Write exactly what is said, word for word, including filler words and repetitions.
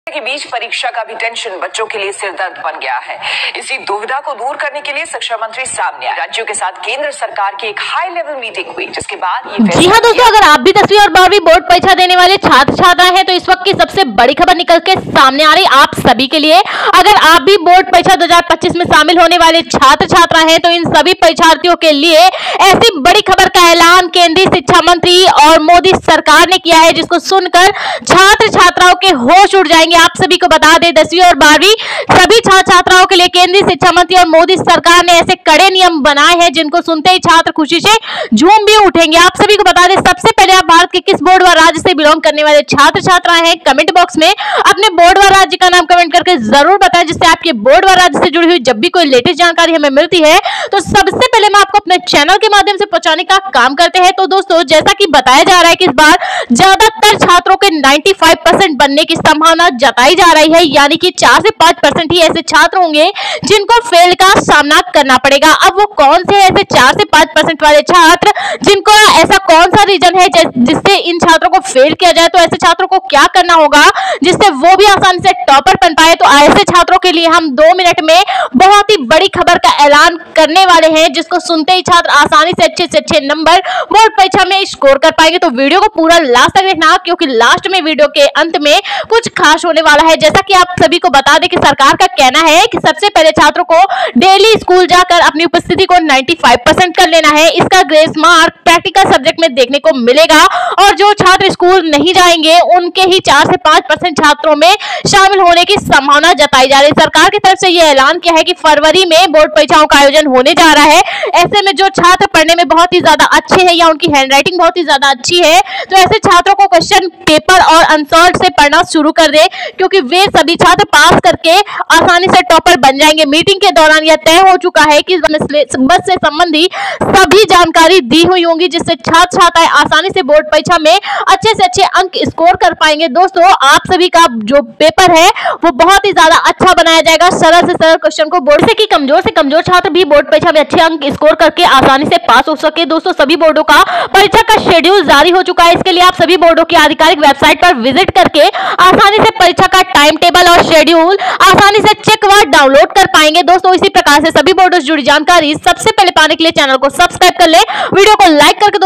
के बीच परीक्षा का भी टेंशन बच्चों के लिए सिरदर्द बन गया है। इसी दुविधा को दूर करने के लिए शिक्षा मंत्री सामने आए। राज्यों के साथ केंद्र सरकार की एक हाई लेवल मीटिंग हुई, जिसके बाद ये जी हाँ दोस्तों, अगर आप भी दसवीं और बारहवीं बोर्ड परीक्षा देने वाले छात्र छात्रा हैं तो इस वक्त की सबसे बड़ी खबर निकल के सामने आ रही आप सभी के लिए। अगर आप भी बोर्ड परीक्षा दो हज़ार पच्चीस में शामिल होने वाले छात्र छात्रा हैं तो इन सभी परीक्षार्थियों के लिए ऐसी बड़ी खबर का ऐलान केंद्रीय शिक्षा मंत्री और मोदी सरकार ने किया है, जिसको सुनकर छात्र छात्राओं के होश उड़ जाएंगे। आप सभी को बता दें, दसवीं और बारहवीं सभी छात्र छात्राओं के लिए केंद्रीय शिक्षा मंत्री और मोदी सरकार ने ऐसे कड़े नियम बनाए हैं जिनको सुनते ही छात्र खुशी से झूम भी उठेंगे। आप सभी को बता दें, सबसे पहले आप भारत के किस बोर्ड व राज्य से बिलोंग करने वाले छात्र छात्रा हैं, कमेंट बॉक्स में अपने बोर्ड व राज्य का नाम कमेंट करके जरूर बताएं, जिससे आपके बोर्ड व राज्य से जुड़ी हुई जब भी कोई लेटेस्ट जानकारी हमें मिलती है तो सबसे पहले हम आपको अपने चैनल के माध्यम से पहुंचाने का काम करते हैं। तो दोस्तों, जैसा कि बताया जा रहा है कि इस बार ज्यादातर छात्रों के पचानवे परसेंट बनने की संभावना जताई जा रही है, यानी कि चार से पांच परसेंट ही ऐसे छात्र होंगे जिनको फेल का सामना करना पड़ेगा। अब वो कौन से ऐसे चार से पांच परसेंट वाले छात्र, जिनको ऐसा कौन सा रीजन है जिससे इन छात्रों को फेल किया जाए, तो ऐसे छात्रों को क्या करना होगा जिससे वो भी आसानी से टॉपर बन पाए। तो ऐसे छात्रों के लिए हम दो मिनट में बहुत ही बड़ी खबर का ऐलान करने वाले हैं, जिसको सुनते ही छात्र आसानी से अच्छे से अच्छे नंबर बोर्ड परीक्षा में स्कोर कर पाएंगे। तो वीडियो को पूरा लास्ट तक देखना, क्योंकि लास्ट में वीडियो के अंत में कुछ खास होने वाला है। जैसा कि आप सभी को बता दें कि सरकार का कहना है कि सबसे पहले छात्रों को डेली स्कूल जाकर अपनी उपस्थिति को पचानवे परसेंट कर लेना है। इसका ग्रेस मार्क प्रैक्टिकल सब्जेक्ट में देखने को मिलेगा और जो छात्र स्कूल नहीं जाएंगे उनके ही चार से पांच परसेंट छात्रों में शामिल होने की संभावना जताई जा रही है। सरकार की तरफ से यह ऐलान किया है कि फरवरी में बोर्ड परीक्षाओं का आयोजन होने जा रहा है। ऐसे में जो छात्र पढ़ने में बहुत ही ज्यादा अच्छे हैं या उनकी हैंडराइटिंग बहुत ही ज्यादा अच्छी है, तो ऐसे छात्रों को क्वेश्चन पेपर और आंसर से पढ़ना शुरू कर दे, क्योंकि वे सभी छात्र पास करके आसानी से टॉपर बन जाएंगे। मीटिंग के दौरान यह तय हो चुका है कि बस से संबंधी सभी जानकारी दी हुई होंगी, जिससे छात्र छात्राएं आसानी से बोर्ड परीक्षा में अच्छे से अच्छे अंक स्कोर कर पाएंगे। दोस्तों, आप सभी का जो पेपर है वो बहुत ही ज्यादा अच्छा बनाया जाएगा। सरल से सरल क्वेश्चन को बोर्ड से कि कमजोर से कमजोर छात्र भी बोर्ड परीक्षा में अच्छे अंक स्कोर करके आसानी से पास हो सके। दोस्तों, सभी बोर्डों का परीक्षा का शेड्यूल जारी हो चुका है। इसके लिए आप सभी बोर्डों की आधिकारिक वेबसाइट पर विजिट करके आसानी से परीक्षा का टाइम टेबल और शेड्यूल आसानी से चेक व डाउनलोड कर पाएंगे। दोस्तों, इसी प्रकार से सभी बोर्डों से जुड़ी जानकारी सबसे पहले पाने के लिए चैनल को सब्सक्राइब कर ले, वीडियो को लाइक करके